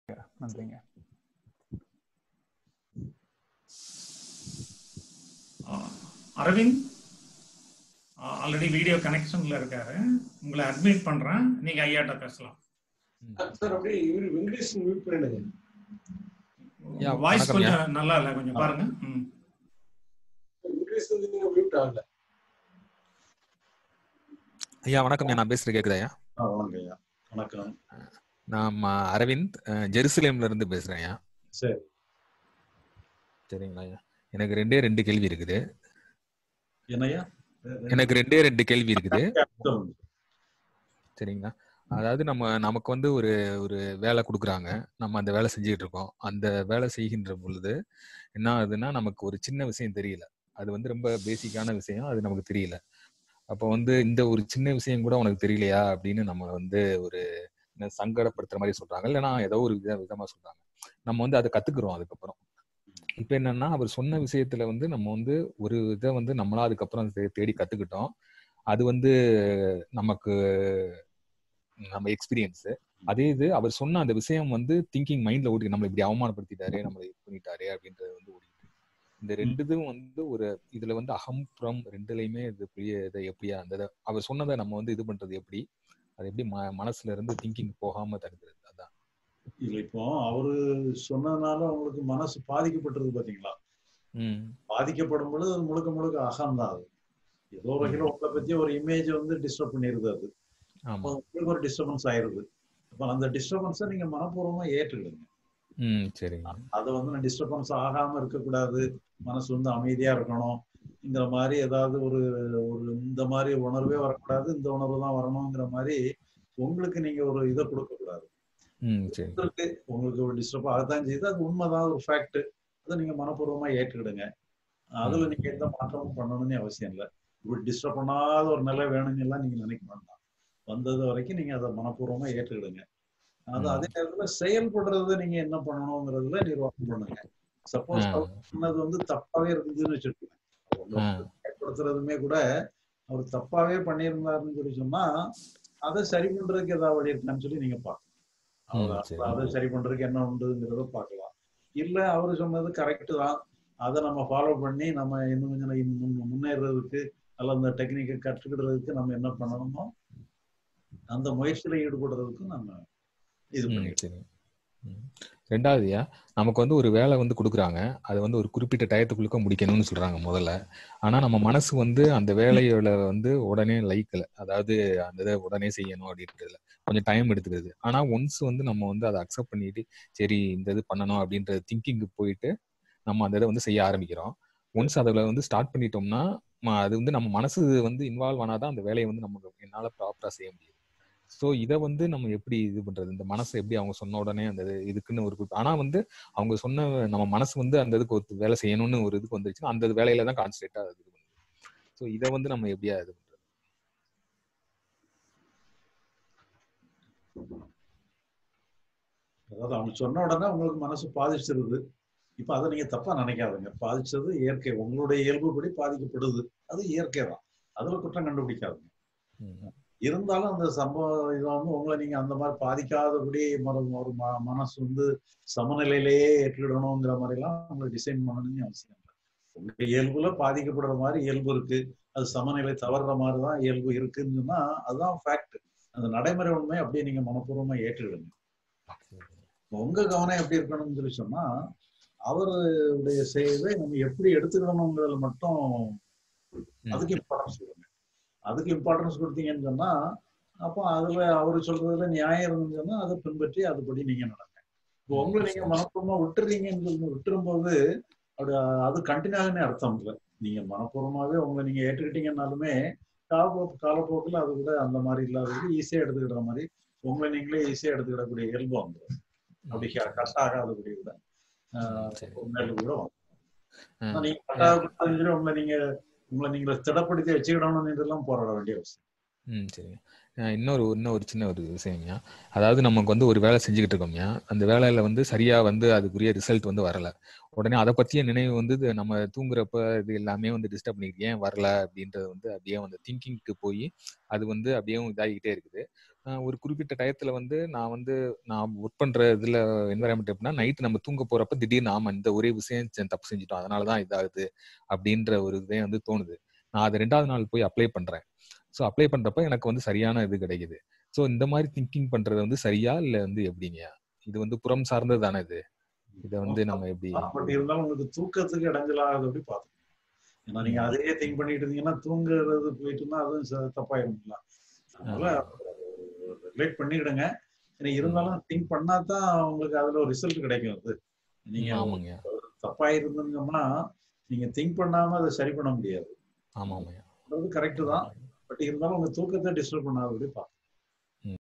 நன்றிங்க. Aravind already video கனெக்ஷன்ல இருக்காரு, உங்களை அட்மிட் பண்றேன், நீங்க ஐயாட்ட பேசலாம். சார் அப்படியே இவரு வெங்கடேஷ் மியூட் பண்ணிடுங்க. வாய்ஸ் கொஞ்சம் நல்லா இல்ல, கொஞ்சம் பாருங்க. வெங்கடேஷ் நீங்க மியூட் ஆகல. ஐயா வணக்கம், நான் பேசுறது கேக்குதா ஐயா? வணக்கம் ஐயா. வணக்கம். நான் அரவிந்த், ஜெருசலேம்ல இருந்து பேசுறேன் ஐயா. சரி சரிங்களா ஐயா, எனக்கு ரெண்டே கேள்வி இருக்குது. என்னையா? எனக்கு ரெண்டே கேள்வி இருக்குது. சரிங்களா, அதாவது நமக்கு வந்து ஒரு வேலை கொடுக்குறாங்க, நம்ம அந்த வேலை செஞ்சுட்டு இருக்கோம். அந்த வேலை செய்கின்ற பொழுது என்ன ஆகுதுன்னா, நமக்கு ஒரு சின்ன விஷயம் தெரியல, அது வந்து ரொம்ப பேசிக்கான விஷயம், அது நமக்கு தெரியல. அப்போ வந்து இந்த ஒரு சின்ன விஷயம் கூட உனக்கு தெரியலையா அப்படின்னு நம்ம வந்து ஒரு சங்கடப்படுத்துற மாதிரி சொல்றாங்க, இல்லைன்னா ஏதோ ஒரு விதமா சொல்றாங்க. நம்ம வந்து அதை கத்துக்கிறோம். அதுக்கப்புறம் இப்ப என்னன்னா, அவர் சொன்ன விஷயத்துல வந்து நம்ம வந்து ஒரு இதை வந்து நம்மளா அதுக்கப்புறம் தேடி கத்துக்கிட்டோம். அது வந்து நமக்கு நம்ம எக்ஸ்பீரியன்ஸ். அதே இது அவர் சொன்ன அந்த விஷயம் வந்து திங்கிங் மைண்ட்ல ஓடி, நம்மளை இப்படி அவமானப்படுத்திட்டாரு, நம்மளை இது பண்ணிட்டாரு அப்படின்றது வந்து ஓடிட்டு இந்த ரெண்டுதும் வந்து ஒரு இதுல வந்து அகம் புறம் ரெண்டுலையுமே இது இதை எப்படியா அந்த அவர் சொன்னதை நம்ம வந்து இது பண்றது எப்படி, அது எப்படி மனசுல இருந்து திங்கிங் போகாம தடுக்கிறது? அதான் இல்ல, இப்போ அவரு சொன்னதுனால உங்களுக்கு மனசு பாதிக்கப்பட்டிருக்கு பாத்தீங்களா? பாதிக்கப்படும் பொழுது முழுக்க முழுக்க அகம்தான். அது ஏதோ வகையில உங்களை பத்தி ஒரு இமேஜ் வந்து டிஸ்டர்ப் பண்ணிருது. அது உங்களுக்கு ஒரு டிஸ்டர்பன்ஸ் ஆயிருது. அப்ப அந்த டிஸ்டர்பன்ஸை நீங்க மனப்பூர்வமா ஏற்றுக்கிடுங்க. அதை வந்து நான் டிஸ்டர்பன்ஸ் ஆகாம இருக்கக்கூடாது, மனசு வந்து அமைதியா இருக்கணும்ங்கிற மாதிரி ஏதாவது ஒரு இந்த மாதிரி உணர்வே வரக்கூடாது, இந்த உணர்வு தான் வரணுங்கிற மாதிரி உங்களுக்கு நீங்க ஒரு இதை கொடுக்க கூடாது. உங்களுக்கு ஒரு டிஸ்டர்ப் ஆகத்தான் செய்யுது, அது உண்மைதான், ஒரு ஃபேக்ட். அதை நீங்க மனப்பூர்வமா ஏற்றுக்கிடுங்க. அதுல நீங்க எந்த மாற்றமும் பண்ணணும்னு அவசியம் இல்லை. இப்படி டிஸ்டர்ப் பண்ணாத ஒரு நிலை வேணும்னு எல்லாம் நீங்க நினைக்க வேண்டாம். வந்தது வரைக்கும் நீங்க அதை மனப்பூர்வமா ஏற்றுக்கிடுங்க. அது அதே நேரத்துல செயல்படுறத நீங்க என்ன பண்ணணுங்கிறதுல நிர்வாகம் பண்ணுங்க. சப்போஸ் சொன்னது வந்து தப்பாவே இருந்துச்சுன்னு வச்சுக்கோங்க, செயல்படுத்துறதுமே கூட அவர் தப்பாவே பண்ணியிருந்தாருன்னு சொல்லி சொன்னா அதை சரி பண்றதுக்கு ஏதாவது வழி இருக்கான்னு சொல்லி நீங்க பார்க்கலாம். அதை சரி பண்றதுக்கு என்ன உண்டுங்கிறத பார்க்கலாம். இல்ல அவரு சொன்னது கரெக்ட் தான், அதை நம்ம ஃபாலோ பண்ணி நம்ம இன்னும் கொஞ்சம் முன்னேறதுக்கு அல்ல அந்த டெக்னிக்கை கற்றுக்கிடுறதுக்கு நம்ம என்ன பண்ணணுமோ அந்த முயற்சியில ஈடுபடுறதுக்கு நம்ம இது பண்ணிக்கலாம். ரெண்டாவதுயா, நமக்கு வந்து ஒரு வேலை வந்து கொடுக்குறாங்க, அது வந்து ஒரு குறிப்பிட்ட டயத்துக்குள்ளுக்க முடிக்கணும்னு சொல்றாங்க முதல்ல. ஆனா நம்ம மனசு வந்து அந்த வேலையோட வந்து உடனே லைக்கல, அதாவது அந்த இதை உடனே செய்யணும் அப்படின்றதுல கொஞ்சம் டைம் எடுத்துக்கிறது. ஆனா ஒன்ஸ் வந்து நம்ம வந்து அதை அக்செப்ட் பண்ணிட்டு சரி இந்த இது பண்ணணும் அப்படின்ற திங்கிங்கு போயிட்டு நம்ம அந்த இதை வந்து செய்ய ஆரம்பிக்கிறோம். ஒன்ஸ் அதில் வந்து ஸ்டார்ட் பண்ணிட்டோம்னா அது வந்து நம்ம மனசு வந்து இன்வால்வ் ஆனாதான் அந்த வேலையை வந்து நமக்கு என்னால ப்ராப்பரா செய்ய முடியும். ஸோ இதை வந்து நம்ம எப்படி இது பண்றது? இந்த மனசை எப்படி அவங்க சொன்ன உடனே அந்த இதுக்குன்னு ஒரு ஆனா வந்து அவங்க சொன்ன நம்ம மனசு வந்து அந்த இதுக்கு ஒரு வேலை செய்யணும்னு ஒரு இதுக்கு வந்துருச்சுன்னா அந்த வேலையில தான் கான்சன்ட்ரேட்டா இது பண்ணுது. ஸோ இதை வந்து நம்ம எப்படியா இது பண்றது? அதாவது அவங்க சொன்ன உடனே உங்களுக்கு மனசு பாதிச்சிருது. இப்ப அதை நீங்க தப்பா நினைக்காதுங்க. பாதிச்சது இயற்கை, உங்களுடைய இயல்புப்படி பாதிக்கப்படுது, அது இயற்கை தான், அதுல குற்றம் கண்டுபிடிக்காதுங்க. இருந்தாலும் அந்த சம்பவம் இதை வந்து உங்களை நீங்க அந்த மாதிரி பாதிக்காதபடி ஒரு மனசு வந்து சமநிலையிலேயே ஏற்றுக்கிடணுங்கிற மாதிரி எல்லாம் உங்களை டிசைன் பண்ணணும்னு அவசியம் இல்லை. உங்க இயல்புல பாதிக்கப்படுற மாதிரி இயல்பு இருக்கு, அது சமநிலை தவறுற மாதிரிதான் இயல்பு இருக்குன்னு சொன்னா அதுதான் ஃபேக்ட். அந்த நடைமுறை உண்மை அப்படியே நீங்க மனப்பூர்வமா ஏற்றுக்கிடுங்க. உங்க கவனம் எப்படி இருக்கணும்னு சொல்லி சொன்னா அவருடைய செய்வதை நம்ம எப்படி எடுத்துக்கணுங்கிறதுல மட்டும் அதுக்கு இம்பார்ட்டன்ஸ் கொடுங்க. அதுக்கு இம்பார்ட்டன்ஸ் கொடுத்தீங்கன்னு சொன்னா அப்போ அதுல அவரு சொல்றதுல நியாயம் இருந்துன்னு சொன்னா அதை பின்பற்றி அதுபடி நீங்க நடங்க. இப்போ உங்களை நீங்க மனப்பூர்வமா விட்டுறீங்கன்னு விட்டுரும் போது அது கண்டினியூ ஆகுன்னு அர்த்தம் இல்லை. நீங்க மனப்பூர்வமாவே உங்களை நீங்க ஏற்றுக்கிட்டீங்கன்னாலுமே காலப்போக்கில் அது கூட அந்த மாதிரி இல்லாதது ஈஸியா எடுத்துக்கிற மாதிரி உங்களை நீங்களே ஈஸியா எடுத்துக்கிடக்கூடிய இயல்பு வந்துடும். அப்படி கஷ்டம் ஆகாதபடி கூட கூட வாங்க. நீங்க கட்டாயப்படுத்தி உங்களை நீங்க திடப்படுத்தி வச்சுக்கிடணும்னு எல்லாம் போராட வேண்டிய அவசியம். சரிங்க. இன்னொரு சின்ன ஒரு விஷயம்யா. அதாவது நமக்கு வந்து ஒரு வேலை செஞ்சுக்கிட்டு இருக்கோம்யா, அந்த வேலையில வந்து சரியா வந்து அதுக்குரிய ரிசல்ட் வந்து வரல. உடனே அதை பத்திய நினைவு வந்து நம்ம தூங்குறப்ப இது எல்லாமே வந்து டிஸ்டர்ப் பண்ணிருக்கு, ஏன் வரல அப்படின்றது வந்து அப்படியே வந்து திங்கிங்க்கு போய் அது வந்து அப்படியே இதாகிக்கிட்டே இருக்குது. ஒரு குறிப்பிட்ட டயத்துல வந்து நான் ஒர்க் பண்ற இதுல என்வரான்மெண்ட் எப்படின்னா, நைட்டு நம்ம தூங்க போறப்ப திடீர்னு ஆமா இந்த ஒரே விஷயம் தப்பு செஞ்சுட்டோம், அதனாலதான் இதாகுது அப்படின்ற ஒரு இதே வந்து தோணுது. நான் அதை 2வது நாள் போய் அப்ளை பண்றேன். ஸோ அப்ளை பண்றப்ப எனக்கு வந்து சரியான இது கிடைக்குது. ஸோ இந்த மாதிரி திங்கிங் பண்றது வந்து சரியா இல்ல வந்து எப்படிங்க? இது வந்து புறம் சார்ந்தது தானே இது. இதை வந்து நம்ம எப்படி? பட் இருந்தாலும் உங்களுக்கு தூக்கத்துக்கு இடைஞ்சலாதபடி பார்த்துக்கணும். ஏன்னா நீங்க அதையே திங்க் பண்ணிட்டு இருந்தீங்கன்னா தூங்குறது போயிட்டுன்னா அதுவும் தப்பாயிருங்களா. அதனால ரிலேட் பண்ணிடுங்க. ஏன்னா இருந்தாலும் திங்க் பண்ணாதான் உங்களுக்கு அதுல ஒரு ரிசல்ட் கிடைக்கும். அது நீங்க ஆமாங்க. தப்பா இருந்தீங்கன்னா நீங்க திங்க் பண்ணாம அதை சரி பண்ண முடியாது. ஆமாங்க. அது கரெக்ட் தான். பட் இருந்தாலும் உங்க தூக்கத்தை டிஸ்டர்ப் பண்ணாதபடி பார்க்கணும்.